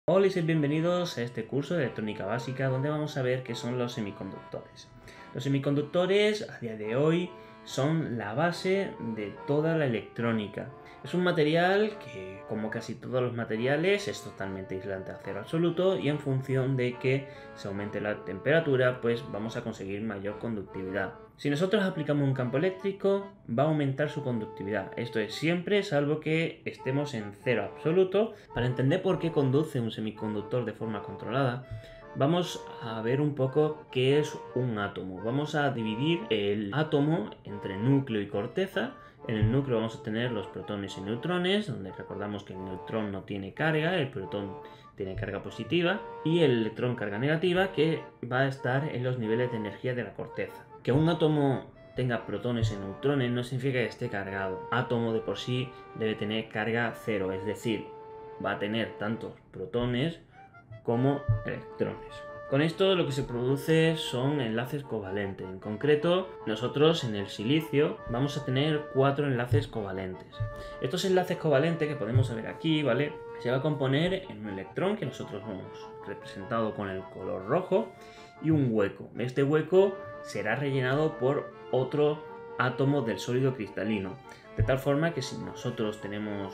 Hola y sed bienvenidos a este curso de electrónica básica donde vamos a ver qué son los semiconductores. Los semiconductores a día de hoy son la base de toda la electrónica. Es un material que, como casi todos los materiales, es totalmente aislante a cero absoluto y en función de que se aumente la temperatura, pues vamos a conseguir mayor conductividad. Si nosotros aplicamos un campo eléctrico, va a aumentar su conductividad. Esto es siempre, salvo que estemos en cero absoluto. Para entender por qué conduce un semiconductor de forma controlada, vamos a ver un poco qué es un átomo. Vamos a dividir el átomo entre núcleo y corteza. En el núcleo vamos a tener los protones y neutrones, donde recordamos que el neutrón no tiene carga, el protón tiene carga positiva y el electrón carga negativa, que va a estar en los niveles de energía de la corteza. Que un átomo tenga protones y neutrones no significa que esté cargado. Átomo de por sí debe tener carga cero, es decir, va a tener tantos protones como electrones. Con esto lo que se produce son enlaces covalentes. En concreto, nosotros en el silicio vamos a tener 4 enlaces covalentes. Estos enlaces covalentes que podemos ver aquí, ¿vale? Se va a componer en un electrón que nosotros hemos representado con el color rojo y un hueco. Este hueco será rellenado por otro átomo del sólido cristalino. De tal forma que si nosotros tenemos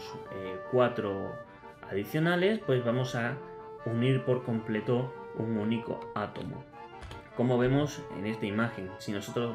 4 adicionales, pues vamos a unir por completo un único átomo. Como vemos en esta imagen, si nosotros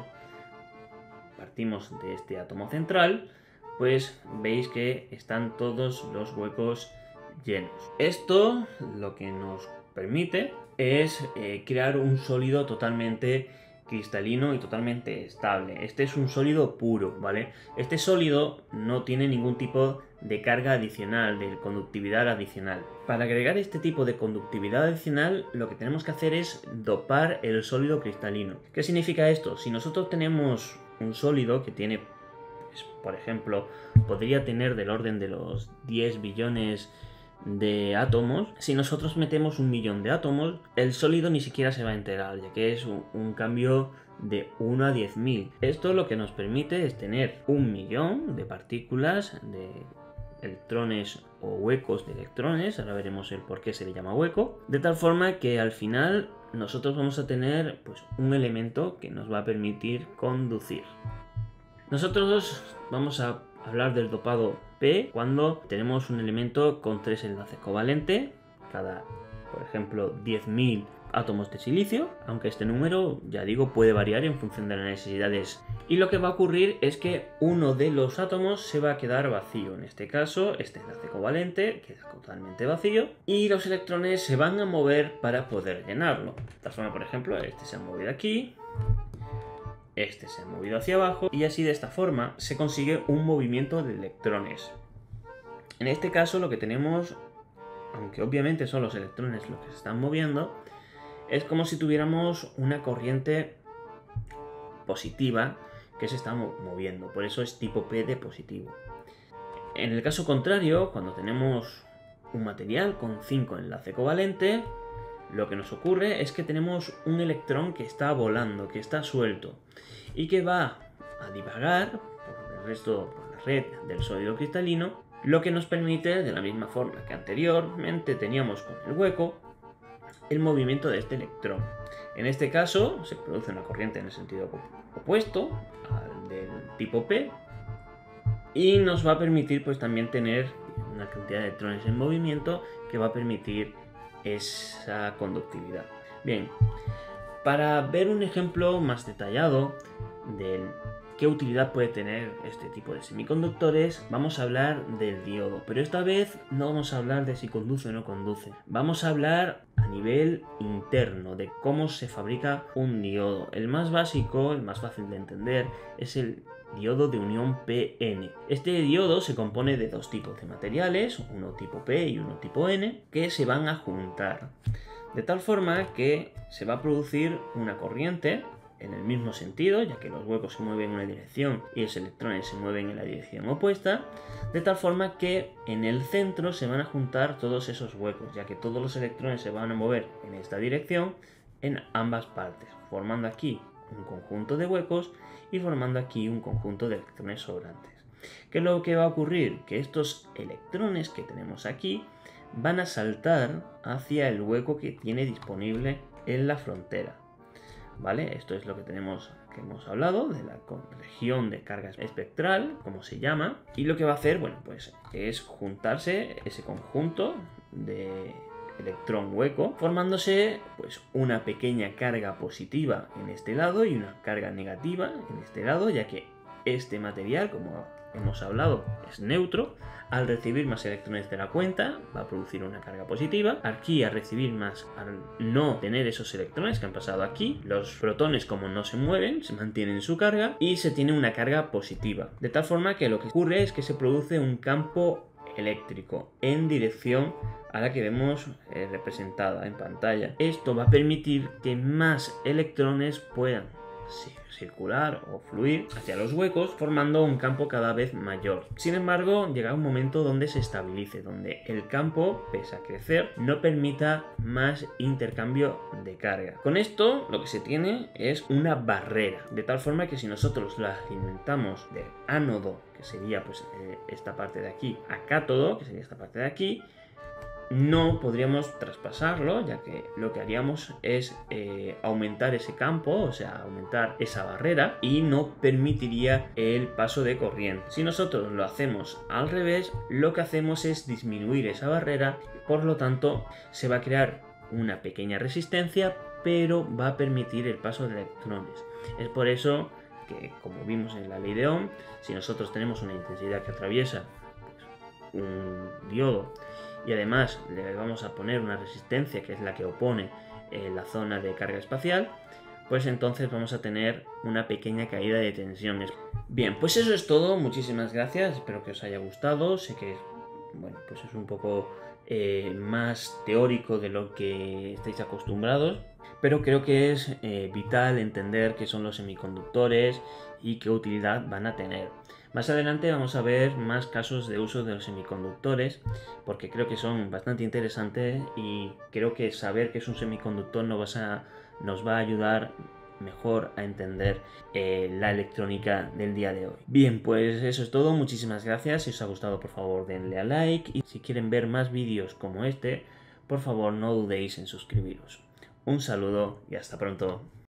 partimos de este átomo central, pues veis que están todos los huecos llenos. Esto lo que nos permite es crear un sólido totalmente cristalino y totalmente estable. Este es un sólido puro, ¿vale? Este sólido no tiene ningún tipo de carga adicional, de conductividad adicional. Para agregar este tipo de conductividad adicional, lo que tenemos que hacer es dopar el sólido cristalino. ¿Qué significa esto? Si nosotros tenemos un sólido que tiene, pues, por ejemplo, podría tener del orden de los 10 billones de átomos, si nosotros metemos 1.000.000 de átomos, el sólido ni siquiera se va a enterar, ya que es un cambio de 1 a 10.000. Esto lo que nos permite es tener 1.000.000 de partículas, de electrones o huecos de electrones, ahora veremos el por qué se le llama hueco, de tal forma que al final nosotros vamos a tener pues un elemento que nos va a permitir conducir. Nosotros vamos a hablar del dopado P cuando tenemos un elemento con 3 enlaces covalentes, cada, por ejemplo, 10.000 átomos de silicio, aunque este número, ya digo, puede variar en función de las necesidades. Y lo que va a ocurrir es que uno de los átomos se va a quedar vacío. En este caso, este enlace covalente queda totalmente vacío y los electrones se van a mover para poder llenarlo. De esta forma, por ejemplo, este se ha movido aquí, este se ha movido hacia abajo y así de esta forma se consigue un movimiento de electrones. En este caso lo que tenemos, aunque obviamente son los electrones los que se están moviendo, es como si tuviéramos una corriente positiva que se está moviendo, por eso es tipo P de positivo. En el caso contrario, cuando tenemos un material con 5 enlaces covalentes, lo que nos ocurre es que tenemos un electrón que está volando, que está suelto y que va a divagar por el resto, por la red del sólido cristalino, lo que nos permite, de la misma forma que anteriormente teníamos con el hueco, el movimiento de este electrón. En este caso se produce una corriente en el sentido opuesto al del tipo P y nos va a permitir pues también tener una cantidad de electrones en movimiento que va a permitir esa conductividad. Bien, para ver un ejemplo más detallado de qué utilidad puede tener este tipo de semiconductores, vamos a hablar del diodo, pero esta vez no vamos a hablar de si conduce o no conduce, vamos a hablar a nivel interno de cómo se fabrica un diodo. El más básico, el más fácil de entender, es el diodo de unión PN. Este diodo se compone de dos tipos de materiales, uno tipo P y uno tipo N, que se van a juntar. De tal forma que se va a producir una corriente en el mismo sentido, ya que los huecos se mueven en una dirección y los electrones se mueven en la dirección opuesta, de tal forma que en el centro se van a juntar todos esos huecos, ya que todos los electrones se van a mover en esta dirección en ambas partes, formando aquí un conjunto de huecos y formando aquí un conjunto de electrones sobrantes. ¿Qué es lo que va a ocurrir? Que estos electrones que tenemos aquí van a saltar hacia el hueco que tiene disponible en la frontera. ¿Vale? Esto es lo que hemos hablado de la región de carga espectral, como se llama, y lo que va a hacer, bueno, pues es juntarse ese conjunto de electrón hueco, formándose pues una pequeña carga positiva en este lado y una carga negativa en este lado, ya que este material, como hemos hablado, es neutro. Al recibir más electrones de la cuenta va a producir una carga positiva. Aquí, al recibir más, al no tener esos electrones que han pasado aquí, los protones, como no se mueven, se mantienen su carga y se tiene una carga positiva, de tal forma que lo que ocurre es que se produce un campo eléctrico en dirección a la que vemos representada en pantalla. Esto va a permitir que más electrones puedan circular o fluir hacia los huecos, formando un campo cada vez mayor. Sin embargo, llega un momento donde se estabilice, donde el campo, pese a crecer, no permita más intercambio de carga. Con esto, lo que se tiene es una barrera, de tal forma que si nosotros la alimentamos de ánodo, que sería pues esta parte de aquí, a cátodo, que sería esta parte de aquí, no podríamos traspasarlo, ya que lo que haríamos es aumentar ese campo, o sea, aumentar esa barrera, y no permitiría el paso de corriente. Si nosotros lo hacemos al revés, lo que hacemos es disminuir esa barrera, por lo tanto se va a crear una pequeña resistencia, pero va a permitir el paso de electrones. Es por eso que, como vimos en la ley de Ohm, si nosotros tenemos una intensidad que atraviesa pues, un diodo, y además le vamos a poner una resistencia que es la que opone la zona de carga espacial, pues entonces vamos a tener una pequeña caída de tensión. Bien, pues eso es todo, muchísimas gracias, espero que os haya gustado. Sé que bueno, pues es un poco más teórico de lo que estáis acostumbrados, pero creo que es vital entender qué son los semiconductores y qué utilidad van a tener. Más adelante vamos a ver más casos de uso de los semiconductores, porque creo que son bastante interesantes y creo que saber qué es un semiconductor nos va a ayudar mejor a entender la electrónica del día de hoy. Bien, pues eso es todo, muchísimas gracias. Si os ha gustado, por favor denle a like, y si quieren ver más vídeos como este, por favor no dudéis en suscribiros. Un saludo y hasta pronto.